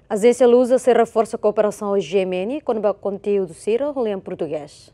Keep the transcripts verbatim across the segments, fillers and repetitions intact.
A agência Lusa se reforça a cooperação ao G M N com o conteúdo Ciro em português.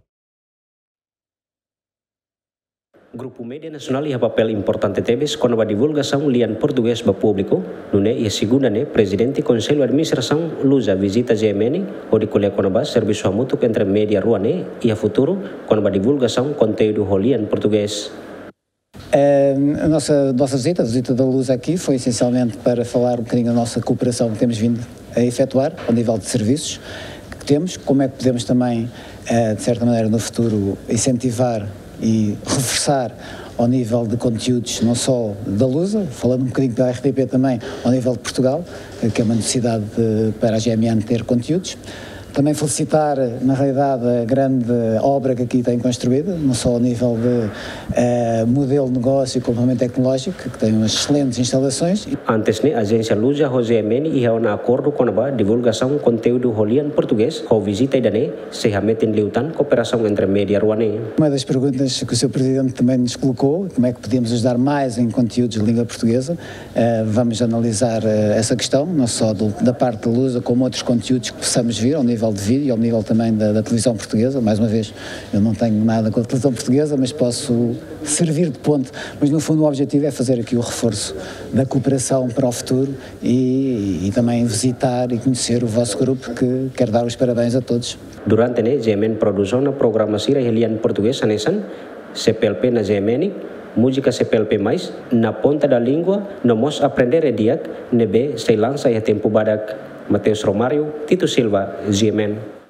Grupo Mídia Nacional e papel importante teves com a divulgação lian português para público, no né e segunda né presidente Conselho de Administração Lusa visita G M N ou de colher com a serviço mútuo entre mídia ruane e a futuro com a divulgação conteúdo lian português. A nossa, nossa visita, a visita da Lusa aqui, foi essencialmente para falar um bocadinho da nossa cooperação que temos vindo a efetuar ao nível de serviços que temos, como é que podemos também, de certa maneira, no futuro incentivar e reforçar ao nível de conteúdos, não só da Lusa, falando um bocadinho da R T P também, ao nível de Portugal, que é uma necessidade de, para a G M N ter conteúdos. Também felicitar, na realidade, a grande obra que aqui tem construída, não só ao nível de uh, modelo de negócio e complemento tecnológico, que tem umas excelentes instalações. Antes, né, a agência Lusa e G M N ia um acordo com a divulgação de conteúdo holian português, com visita da né, se remetem liutan cooperação entre média ruane. Uma das perguntas que o seu Presidente também nos colocou, como é que podíamos ajudar mais em conteúdos de língua portuguesa, uh, vamos analisar uh, essa questão, não só do, da parte da Lusa, como outros conteúdos que possamos vir ao nível de vídeo e ao nível também da, da televisão portuguesa. Mais uma vez, eu não tenho nada com a televisão portuguesa, mas posso servir de ponte. Mas no fundo o objetivo é fazer aqui o reforço da cooperação para o futuro e, e também visitar e conhecer o vosso grupo, que quero dar os parabéns a todos. Durante a G M N produção na programação em português a Nessan, C P L P na G M N, música C P L P mais, na ponta da língua, nós aprender a diak, nebe se lança e tempo badak. Mateus Romário, Tito Silva, G M N.